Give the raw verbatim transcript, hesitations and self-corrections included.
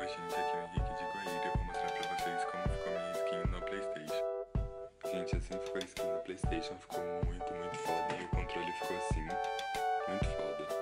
Oi gente, aqui é o Henrique de Guaíra e eu vou mostrar pra vocês como ficou minha skin no Playstation. Gente, assim ficou a skin no Playstation, ficou muito, muito foda e o controle ficou assim, muito foda.